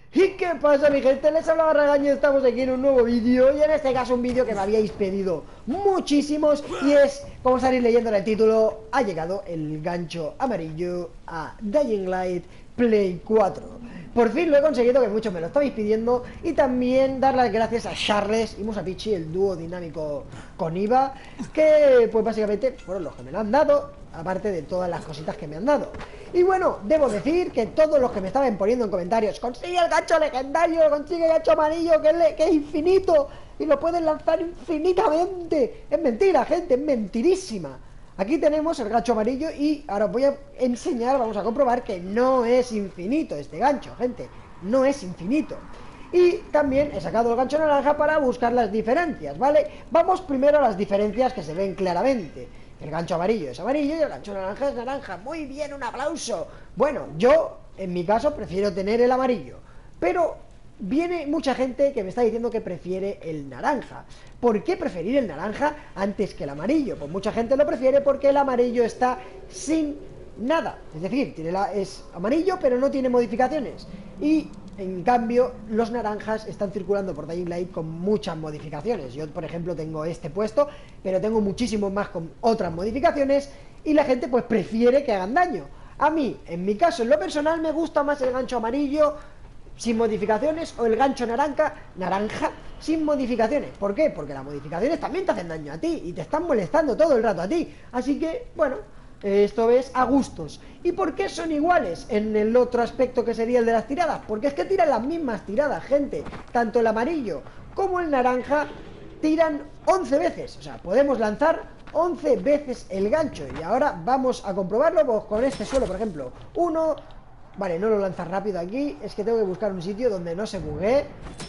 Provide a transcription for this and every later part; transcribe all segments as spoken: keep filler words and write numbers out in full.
¿Y qué pasa, mi gente? Les hablaba Ragaño, estamos aquí en un nuevo vídeo. Y en este caso un vídeo que me habíais pedido muchísimos. Y es, como estaréis leyendo en el título, ha llegado el gancho amarillo a Dying Light Play cuatro. Por fin lo he conseguido, que muchos me lo estabais pidiendo. Y también dar las gracias a Charles y Musapichi, el dúo dinámico con Iva, que pues básicamente fueron los que me lo han dado, aparte de todas las cositas que me han dado. Y bueno, debo decir que todos los que me estaban poniendo en comentarios: consigue el gancho legendario, consigue el gancho amarillo, que es, le que es infinito y lo pueden lanzar infinitamente. Es mentira, gente, es mentirísima. Aquí tenemos el gancho amarillo y ahora os voy a enseñar, vamos a comprobar que no es infinito este gancho, gente. No es infinito. Y también he sacado el gancho naranja para buscar las diferencias, ¿vale? Vamos primero a las diferencias que se ven claramente. El gancho amarillo es amarillo y el gancho naranja es naranja. Muy bien, un aplauso. Bueno, yo, en mi caso, prefiero tener el amarillo. Pero viene mucha gente que me está diciendo que prefiere el naranja. ¿Por qué preferir el naranja antes que el amarillo? Pues mucha gente lo prefiere porque el amarillo está sin nada. Es decir, tiene la, es amarillo pero no tiene modificaciones. Y en cambio los naranjas están circulando por Dying Light con muchas modificaciones. Yo, por ejemplo, tengo este puesto, pero tengo muchísimos más con otras modificaciones. Y la gente pues prefiere que hagan daño. A mí, en mi caso, en lo personal, me gusta más el gancho amarillo sin modificaciones o el gancho naranja, naranja sin modificaciones. ¿Por qué? Porque las modificaciones también te hacen daño a ti y te están molestando todo el rato a ti. Así que, bueno, esto es a gustos. ¿Y por qué son iguales en el otro aspecto que sería el de las tiradas? Porque es que tiran las mismas tiradas, gente. Tanto el amarillo como el naranja tiran once veces. O sea, podemos lanzar once veces el gancho. Y ahora vamos a comprobarlo pues, con este suelo, por ejemplo. Uno... Vale, no lo lanzas rápido aquí. Es que tengo que buscar un sitio donde no se buguee.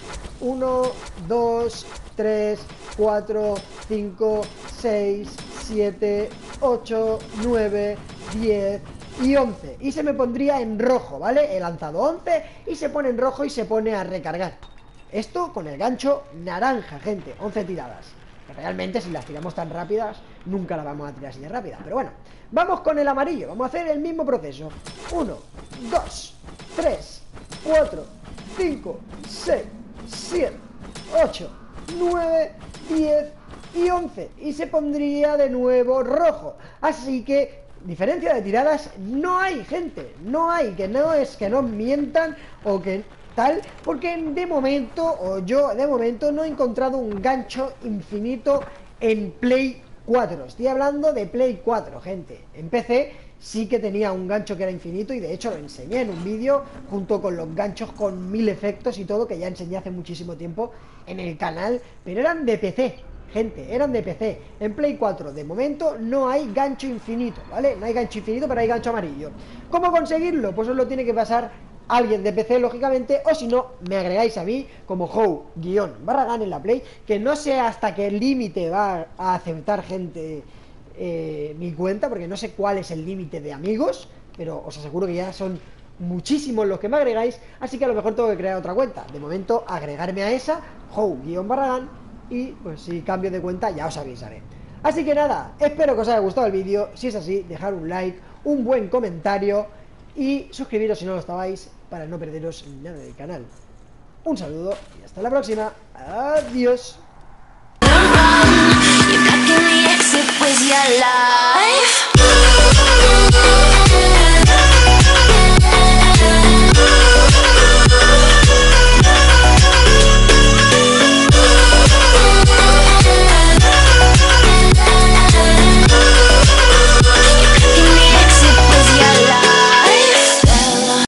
uno, dos, tres, cuatro, cinco, seis, siete, ocho, nueve, diez y once. Y se me pondría en rojo, ¿vale? He lanzado once y se pone en rojo y se pone a recargar. Esto con el gancho naranja, gente. once tiradas. Realmente si las tiramos tan rápidas nunca las vamos a tirar así de rápidas. Pero bueno, vamos con el amarillo. Vamos a hacer el mismo proceso. uno, dos, tres, cuatro, cinco, seis, siete, ocho, nueve, diez y once. Y se pondría de nuevo rojo. Así que diferencia de tiradas no hay, gente. No hay, que no es que nos mientan o que... tal, porque de momento, o yo de momento no he encontrado un gancho infinito en Play cuatro. Estoy hablando de Play cuatro, gente. En P C sí que tenía un gancho que era infinito y de hecho lo enseñé en un vídeo junto con los ganchos con mil efectos y todo, que ya enseñé hace muchísimo tiempo en el canal, pero eran de P C. Gente, eran de P C. En Play cuatro, de momento, no hay gancho infinito, ¿vale? No hay gancho infinito, pero hay gancho amarillo. ¿Cómo conseguirlo? Pues os lo tiene que pasar alguien de P C, lógicamente, o si no, me agregáis a mí como How-Barragán en la Play, que no sé hasta qué límite va a aceptar gente eh, mi cuenta, porque no sé cuál es el límite de amigos, pero os aseguro que ya son muchísimos los que me agregáis, así que a lo mejor tengo que crear otra cuenta. De momento, agregarme a esa, How-Barragán, y pues si cambio de cuenta ya os avisaré. Así que nada, espero que os haya gustado el vídeo. Si es así, dejar un like, un buen comentario y suscribiros si no lo estabais para no perderos nada del canal. Un saludo y hasta la próxima. Adiós.